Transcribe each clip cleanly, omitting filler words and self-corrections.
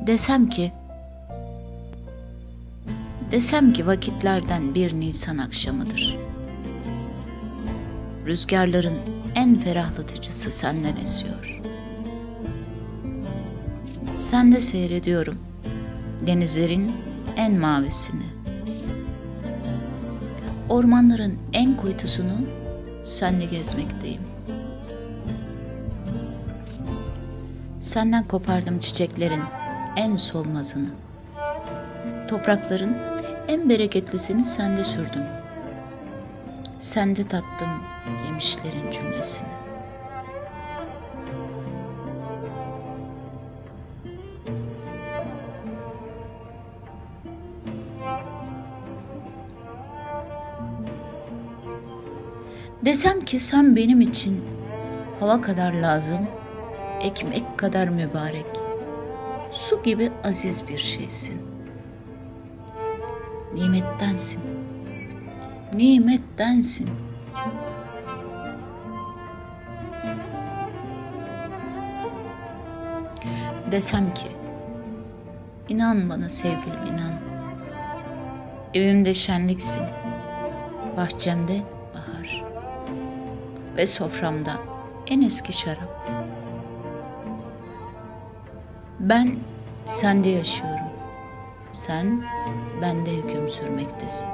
Desem ki, desem ki vakitlerden bir Nisan akşamıdır. Rüzgarların en ferahlatıcısı senden esiyor. Sende seyrediyorum denizlerin en mavisini. Ormanların en kuytusunu senle gezmekteyim. Senden kopardım çiçeklerin en solmazını. Toprakların en bereketlisini sende sürdüm. Sende tattım yemişlerin cümlesini. Desem ki sen benim için hava kadar lazım, ekmek kadar mübarek, su gibi aziz bir şeysin. Nimettensin, nimettensin. Desem ki, inan bana sevgilim inan, evimde şenliksin, bahçemde bahar ve soframda en eski şarap. Ben sende yaşıyorum, sen bende hüküm sürmektesin.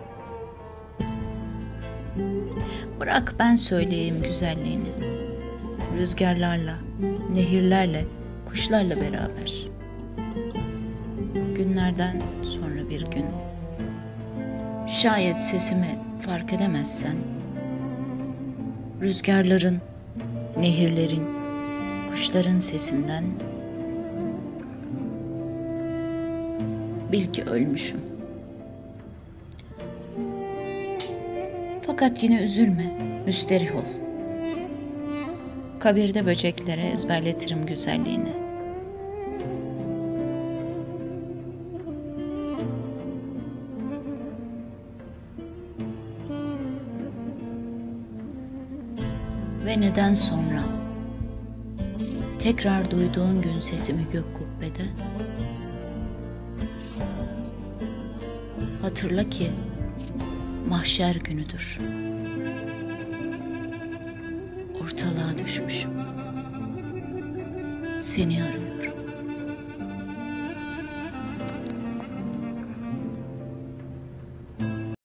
Bırak ben söyleyeyim güzelliğini, rüzgarlarla, nehirlerle, kuşlarla beraber. Günlerden sonra bir gün, şayet sesimi fark edemezsen, rüzgarların, nehirlerin, kuşların sesinden bil ki ölmüşüm. Fakat yine üzülme, müsterih ol. Kabirde böceklere ezberletirim güzelliğini. Ve neden sonra tekrar duyduğun gün sesimi gök kubbede, hatırla ki mahşer günüdür. Ortalığa düşmüşüm. Seni arıyorum.